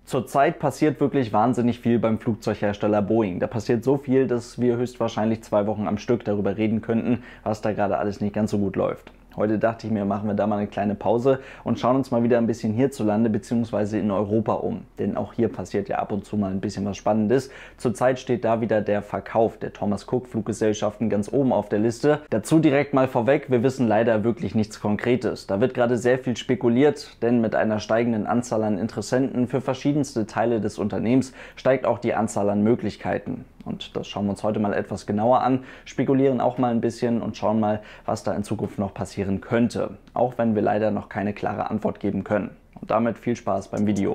Zurzeit passiert wirklich wahnsinnig viel beim Flugzeughersteller Boeing. Da passiert so viel, dass wir höchstwahrscheinlich 2 Wochen am Stück darüber reden könnten, was da gerade alles nicht ganz so gut läuft. Heute dachte ich mir, machen wir da mal eine kleine Pause und schauen uns mal wieder ein bisschen hierzulande bzw. in Europa um. Denn auch hier passiert ja ab und zu mal ein bisschen was Spannendes. Zurzeit steht da wieder der Verkauf der Thomas Cook Fluggesellschaften ganz oben auf der Liste. Dazu direkt mal vorweg, wir wissen leider wirklich nichts Konkretes. Da wird gerade sehr viel spekuliert, denn mit einer steigenden Anzahl an Interessenten für verschiedenste Teile des Unternehmens steigt auch die Anzahl an Möglichkeiten. Und das schauen wir uns heute mal etwas genauer an, spekulieren auch mal ein bisschen und schauen mal, was da in Zukunft noch passieren könnte. Auch wenn wir leider noch keine klare Antwort geben können. Und damit viel Spaß beim Video.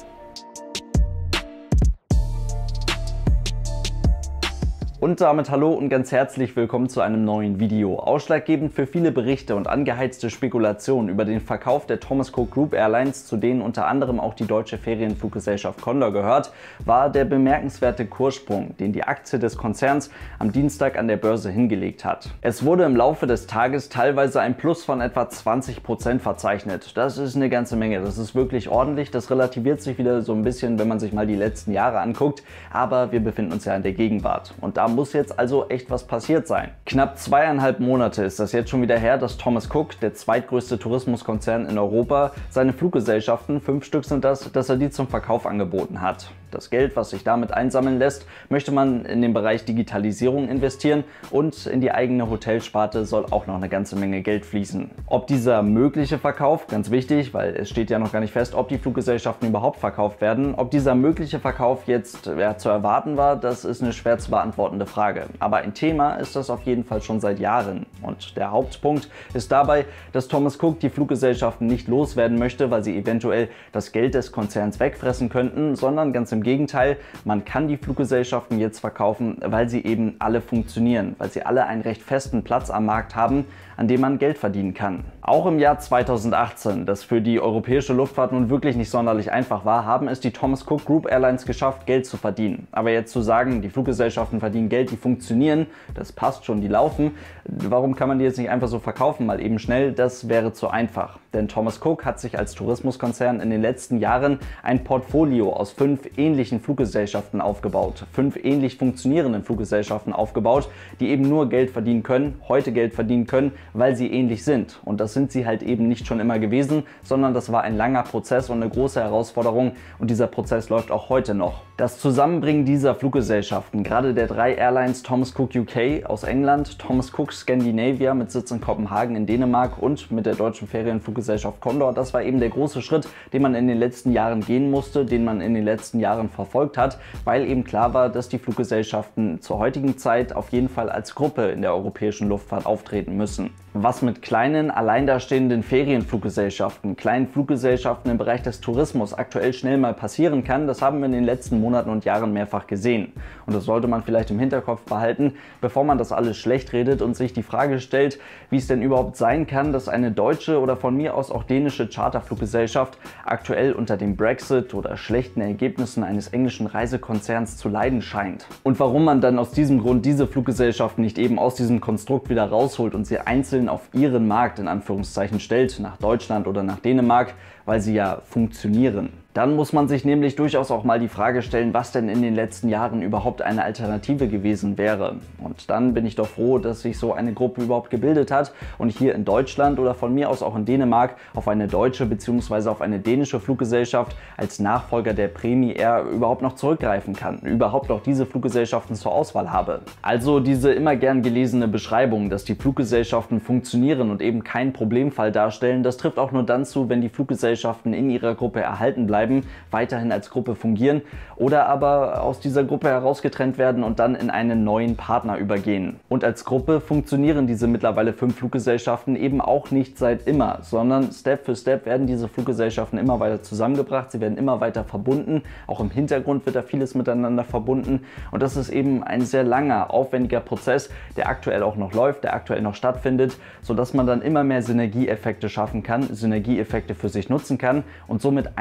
Und damit hallo und ganz herzlich willkommen zu einem neuen Video. Ausschlaggebend für viele Berichte und angeheizte Spekulationen über den Verkauf der Thomas Cook Group Airlines, zu denen unter anderem auch die deutsche Ferienfluggesellschaft Condor gehört, war der bemerkenswerte Kurssprung, den die Aktie des Konzerns am Dienstag an der Börse hingelegt hat. Es wurde im Laufe des Tages teilweise ein Plus von etwa 20% verzeichnet. Das ist eine ganze Menge, das ist wirklich ordentlich, das relativiert sich wieder so ein bisschen, wenn man sich mal die letzten Jahre anguckt, aber wir befinden uns ja in der Gegenwart und da muss jetzt also echt was passiert sein. Knapp 2,5 Monate ist das jetzt schon wieder her, dass Thomas Cook, der zweitgrößte Tourismuskonzern in Europa, seine Fluggesellschaften, 5 Stück sind das, dass er die zum Verkauf angeboten hat. Das Geld, was sich damit einsammeln lässt, möchte man in den Bereich Digitalisierung investieren und in die eigene Hotelsparte soll auch noch eine ganze Menge Geld fließen. Ob dieser mögliche Verkauf, ganz wichtig, weil es steht ja noch gar nicht fest, ob die Fluggesellschaften überhaupt verkauft werden, ob dieser mögliche Verkauf jetzt zu erwarten war, das ist eine schwer zu beantwortende Frage. Aber ein Thema ist das auf jeden Fall schon seit Jahren. Und der Hauptpunkt ist dabei, dass Thomas Cook die Fluggesellschaften nicht loswerden möchte, weil sie eventuell das Geld des Konzerns wegfressen könnten, sondern ganz im Gegenteil, man kann die Fluggesellschaften jetzt verkaufen, weil sie eben alle funktionieren, weil sie alle einen recht festen Platz am Markt haben, an dem man Geld verdienen kann. Auch im Jahr 2018, das für die europäische Luftfahrt nun wirklich nicht sonderlich einfach war, haben es die Thomas Cook Group Airlines geschafft, Geld zu verdienen. Aber jetzt zu sagen, die Fluggesellschaften verdienen Geld, die funktionieren, das passt schon, die laufen, warum kann man die jetzt nicht einfach so verkaufen, mal eben schnell, das wäre zu einfach. Denn Thomas Cook hat sich als Tourismuskonzern in den letzten Jahren ein Portfolio aus 5 ähnlichen Fluggesellschaften aufgebaut, 5 ähnlich funktionierenden Fluggesellschaften aufgebaut, die eben nur Geld verdienen können, heute Geld verdienen können, weil sie ähnlich sind. Und das sind sie halt eben nicht schon immer gewesen, sondern das war ein langer Prozess und eine große Herausforderung und dieser Prozess läuft auch heute noch. Das Zusammenbringen dieser Fluggesellschaften, gerade der 3 Airlines Thomas Cook UK aus England, Thomas Cook Scandinavia mit Sitz in Kopenhagen in Dänemark und mit der deutschen Ferienfluggesellschaft Condor, das war eben der große Schritt, den man in den letzten Jahren gehen musste, den man in den letzten Jahren verfolgt hat, weil eben klar war, dass die Fluggesellschaften zur heutigen Zeit auf jeden Fall als Gruppe in der europäischen Luftfahrt auftreten müssen. Was mit kleinen, allein dastehenden Ferienfluggesellschaften, kleinen Fluggesellschaften im Bereich des Tourismus aktuell schnell mal passieren kann, das haben wir in den letzten Monaten und Jahren mehrfach gesehen. Und das sollte man vielleicht im Hinterkopf behalten, bevor man das alles schlecht redet und sich die Frage stellt, wie es denn überhaupt sein kann, dass eine deutsche oder von mir aus auch dänische Charterfluggesellschaft aktuell unter dem Brexit oder schlechten Ergebnissen eines englischen Reisekonzerns zu leiden scheint. Und warum man dann aus diesem Grund diese Fluggesellschaften nicht eben aus diesem Konstrukt wieder rausholt und sie einzeln auf ihren Markt in Anführungszeichen stellt, nach Deutschland oder nach Dänemark, weil sie ja funktionieren. Dann muss man sich nämlich durchaus auch mal die Frage stellen, was denn in den letzten Jahren überhaupt eine Alternative gewesen wäre. Und dann bin ich doch froh, dass sich so eine Gruppe überhaupt gebildet hat und hier in Deutschland oder von mir aus auch in Dänemark auf eine deutsche bzw. auf eine dänische Fluggesellschaft als Nachfolger der Premi Air überhaupt noch zurückgreifen kann, überhaupt noch diese Fluggesellschaften zur Auswahl habe. Also diese immer gern gelesene Beschreibung, dass die Fluggesellschaften funktionieren und eben keinen Problemfall darstellen, das trifft auch nur dann zu, wenn die Fluggesellschaften in ihrer Gruppe erhalten bleiben, weiterhin als Gruppe fungieren oder aber aus dieser Gruppe herausgetrennt werden und dann in einen neuen Partner übergehen. Und als Gruppe funktionieren diese mittlerweile 5 Fluggesellschaften eben auch nicht seit immer, sondern Step für Step werden diese Fluggesellschaften immer weiter zusammengebracht, sie werden immer weiter verbunden, auch im Hintergrund wird da vieles miteinander verbunden und das ist eben ein sehr langer, aufwendiger Prozess, der aktuell auch noch läuft, der aktuell noch stattfindet, sodass man dann immer mehr Synergieeffekte schaffen kann, Synergieeffekte für sich nutzen kann und somit Einsparungen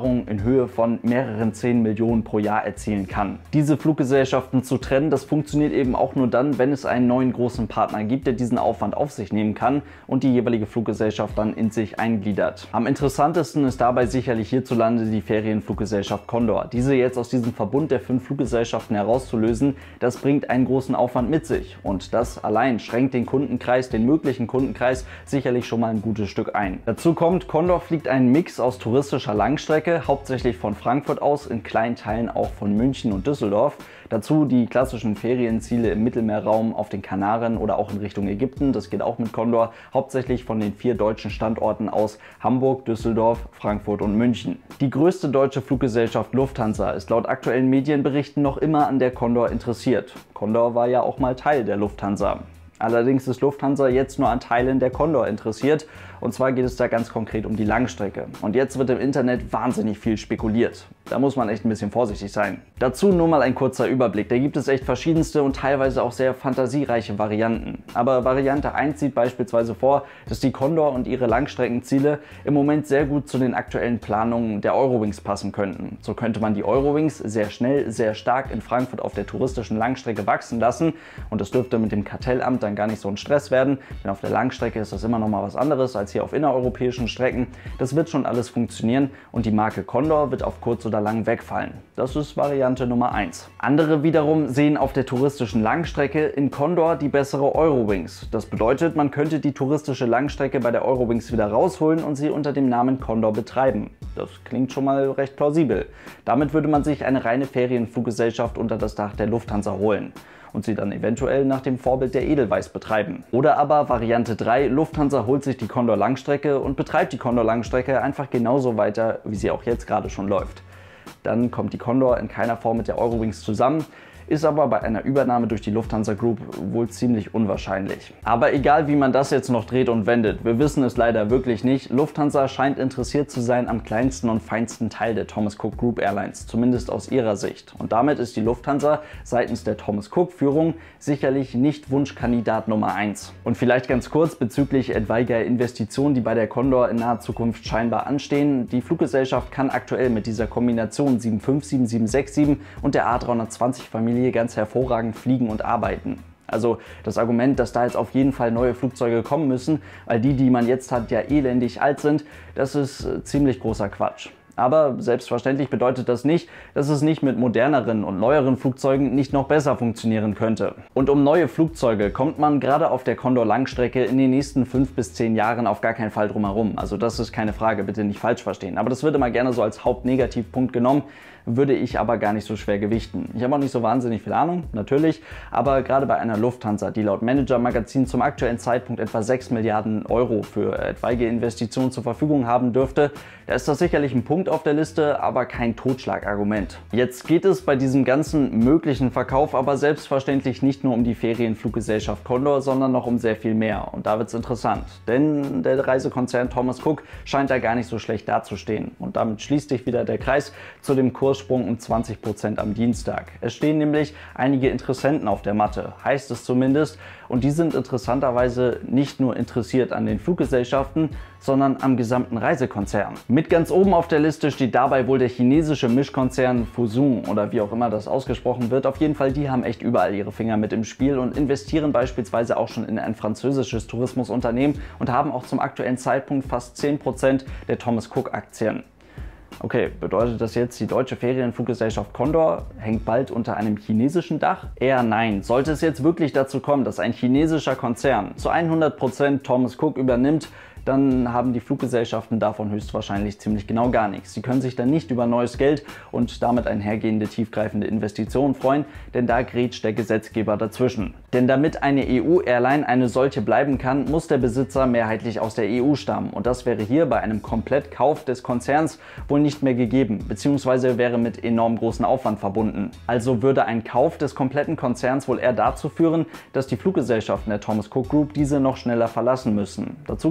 Einsparungen in Höhe von mehreren 10 Millionen pro Jahr erzielen kann. Diese Fluggesellschaften zu trennen, das funktioniert eben auch nur dann, wenn es einen neuen großen Partner gibt, der diesen Aufwand auf sich nehmen kann und die jeweilige Fluggesellschaft dann in sich eingliedert. Am interessantesten ist dabei sicherlich hierzulande die Ferienfluggesellschaft Condor. Diese jetzt aus diesem Verbund der 5 Fluggesellschaften herauszulösen, das bringt einen großen Aufwand mit sich und das allein schränkt den Kundenkreis, den möglichen Kundenkreis, sicherlich schon mal ein gutes Stück ein. Dazu kommt, Condor fliegt einen Mix aus touristischer Langstrecke, hauptsächlich von Frankfurt aus, in kleinen Teilen auch von München und Düsseldorf. Dazu die klassischen Ferienziele im Mittelmeerraum, auf den Kanaren oder auch in Richtung Ägypten. Das geht auch mit Condor, hauptsächlich von den 4 deutschen Standorten aus Hamburg, Düsseldorf, Frankfurt und München. Die größte deutsche Fluggesellschaft Lufthansa ist laut aktuellen Medienberichten noch immer an der Condor interessiert. Condor war ja auch mal Teil der Lufthansa. Allerdings ist Lufthansa jetzt nur an Teilen der Condor interessiert, und zwar geht es da ganz konkret um die Langstrecke. Und jetzt wird im Internet wahnsinnig viel spekuliert. Da muss man echt ein bisschen vorsichtig sein. Dazu nur mal ein kurzer Überblick. Da gibt es echt verschiedenste und teilweise auch sehr fantasiereiche Varianten. Aber Variante 1 sieht beispielsweise vor, dass die Condor und ihre Langstreckenziele im Moment sehr gut zu den aktuellen Planungen der Eurowings passen könnten. So könnte man die Eurowings sehr schnell, sehr stark in Frankfurt auf der touristischen Langstrecke wachsen lassen. Und das dürfte mit dem Kartellamt dann gar nicht so ein Stress werden, denn auf der Langstrecke ist das immer noch mal was anderes als hier auf innereuropäischen Strecken. Das wird schon alles funktionieren und die Marke Condor wird auf kurz oder lang wegfallen. Das ist Variante Nummer 1. Andere wiederum sehen auf der touristischen Langstrecke in Condor die bessere Eurowings. Das bedeutet, man könnte die touristische Langstrecke bei der Eurowings wieder rausholen und sie unter dem Namen Condor betreiben. Das klingt schon mal recht plausibel. Damit würde man sich eine reine Ferienfluggesellschaft unter das Dach der Lufthansa holen und sie dann eventuell nach dem Vorbild der Edelweiss betreiben. Oder aber Variante 3, Lufthansa holt sich die Condor Langstrecke und betreibt die Condor Langstrecke einfach genauso weiter, wie sie auch jetzt gerade schon läuft. Dann kommt die Condor in keiner Form mit der Eurowings zusammen, ist aber bei einer Übernahme durch die Lufthansa Group wohl ziemlich unwahrscheinlich. Aber egal wie man das jetzt noch dreht und wendet, wir wissen es leider wirklich nicht. Lufthansa scheint interessiert zu sein am kleinsten und feinsten Teil der Thomas Cook Group Airlines, zumindest aus ihrer Sicht. Und damit ist die Lufthansa seitens der Thomas Cook Führung sicherlich nicht Wunschkandidat Nummer 1. Und vielleicht ganz kurz bezüglich etwaiger Investitionen, die bei der Condor in naher Zukunft scheinbar anstehen. Die Fluggesellschaft kann aktuell mit dieser Kombination 757, 767 und der A320-Familie ganz hervorragend fliegen und arbeiten. Also das Argument, dass da jetzt auf jeden Fall neue Flugzeuge kommen müssen, weil die man jetzt hat, ja elendig alt sind, das ist ziemlich großer Quatsch. Aber selbstverständlich bedeutet das nicht, dass es nicht mit moderneren und neueren Flugzeugen nicht noch besser funktionieren könnte. Und um neue Flugzeuge kommt man gerade auf der Condor Langstrecke in den nächsten 5 bis 10 Jahren auf gar keinen Fall drum herum. Also das ist keine Frage, bitte nicht falsch verstehen. Aber das wird immer gerne so als Hauptnegativpunkt genommen, würde ich aber gar nicht so schwer gewichten. Ich habe auch nicht so wahnsinnig viel Ahnung, natürlich, aber gerade bei einer Lufthansa, die laut Manager Magazin zum aktuellen Zeitpunkt etwa 6 Milliarden Euro für etwaige Investitionen zur Verfügung haben dürfte, da ist das sicherlich ein Punkt auf der Liste, aber kein Totschlagargument. Jetzt geht es bei diesem ganzen möglichen Verkauf aber selbstverständlich nicht nur um die Ferienfluggesellschaft Condor, sondern noch um sehr viel mehr. Und da wird es interessant, denn der Reisekonzern Thomas Cook scheint da gar nicht so schlecht dazustehen. Und damit schließt sich wieder der Kreis zu dem Kurssprung um 20% am Dienstag. Es stehen nämlich einige Interessenten auf der Matte, heißt es zumindest, und die sind interessanterweise nicht nur interessiert an den Fluggesellschaften, sondern am gesamten Reisekonzern. Mit ganz oben auf der Liste steht dabei wohl der chinesische Mischkonzern Fosun oder wie auch immer das ausgesprochen wird. Auf jeden Fall, die haben echt überall ihre Finger mit im Spiel und investieren beispielsweise auch schon in ein französisches Tourismusunternehmen und haben auch zum aktuellen Zeitpunkt fast 10% der Thomas Cook Aktien. Okay, bedeutet das jetzt, die deutsche Ferienfluggesellschaft Condor hängt bald unter einem chinesischen Dach? Eher nein. Sollte es jetzt wirklich dazu kommen, dass ein chinesischer Konzern zu 100% Thomas Cook übernimmt, dann haben die Fluggesellschaften davon höchstwahrscheinlich ziemlich genau gar nichts. Sie können sich dann nicht über neues Geld und damit einhergehende tiefgreifende Investitionen freuen, denn da grätscht der Gesetzgeber dazwischen. Denn damit eine EU-Airline eine solche bleiben kann, muss der Besitzer mehrheitlich aus der EU stammen. Und das wäre hier bei einem Komplettkauf des Konzerns wohl nicht mehr gegeben, beziehungsweise wäre mit enorm großen Aufwand verbunden. Also würde ein Kauf des kompletten Konzerns wohl eher dazu führen, dass die Fluggesellschaften der Thomas Cook Group diese noch schneller verlassen müssen. Dazu gibt es auch noch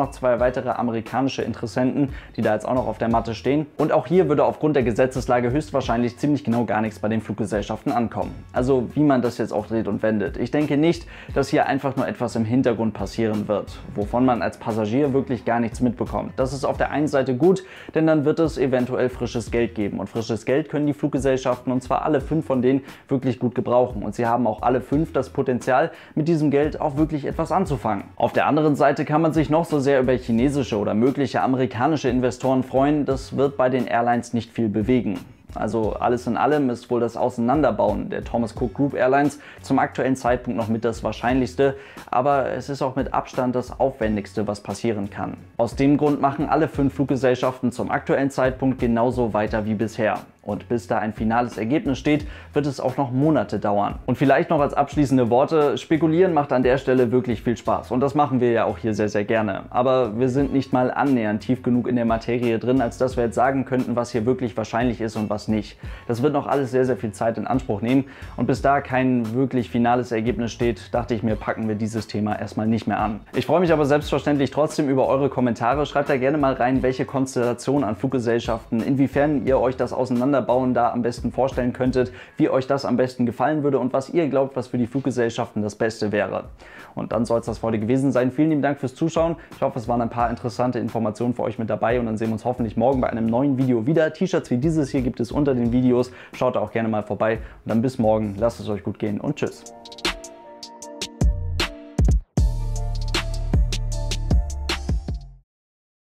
noch 2 weitere amerikanische Interessenten, die da jetzt auch noch auf der Matte stehen. Und auch hier würde aufgrund der Gesetzeslage höchstwahrscheinlich ziemlich genau gar nichts bei den Fluggesellschaften ankommen. Also wie man das jetzt auch dreht und wendet. Ich denke nicht, dass hier einfach nur etwas im Hintergrund passieren wird, wovon man als Passagier wirklich gar nichts mitbekommt. Das ist auf der einen Seite gut, denn dann wird es eventuell frisches Geld geben. Und frisches Geld können die Fluggesellschaften, und zwar alle 5 von denen, wirklich gut gebrauchen. Und sie haben auch alle 5 das Potenzial, mit diesem Geld auch wirklich etwas anzufangen. Auf der anderen Seite kann man sich noch so sehr über chinesische oder mögliche amerikanische Investoren freuen, das wird bei den Airlines nicht viel bewegen. Also alles in allem ist wohl das Auseinanderbauen der Thomas Cook Group Airlines zum aktuellen Zeitpunkt noch mit das Wahrscheinlichste, aber es ist auch mit Abstand das Aufwendigste, was passieren kann. Aus dem Grund machen alle 5 Fluggesellschaften zum aktuellen Zeitpunkt genauso weiter wie bisher. Und bis da ein finales Ergebnis steht, wird es auch noch Monate dauern. Und vielleicht noch als abschließende Worte, spekulieren macht an der Stelle wirklich viel Spaß. Und das machen wir ja auch hier sehr, sehr gerne. Aber wir sind nicht mal annähernd tief genug in der Materie drin, als dass wir jetzt sagen könnten, was hier wirklich wahrscheinlich ist und was nicht. Das wird noch alles sehr, sehr viel Zeit in Anspruch nehmen. Und bis da kein wirklich finales Ergebnis steht, dachte ich mir, packen wir dieses Thema erstmal nicht mehr an. Ich freue mich aber selbstverständlich trotzdem über eure Kommentare. Schreibt da gerne mal rein, welche Konstellation an Fluggesellschaften, inwiefern ihr euch das Auseinanderbauen da am besten vorstellen könntet, wie euch das am besten gefallen würde und was ihr glaubt, was für die Fluggesellschaften das Beste wäre. Und dann soll es das für heute gewesen sein. Vielen lieben Dank fürs Zuschauen. Ich hoffe, es waren ein paar interessante Informationen für euch mit dabei und dann sehen wir uns hoffentlich morgen bei einem neuen Video wieder. T-Shirts wie dieses hier gibt es unter den Videos. Schaut da auch gerne mal vorbei und dann bis morgen. Lasst es euch gut gehen und tschüss.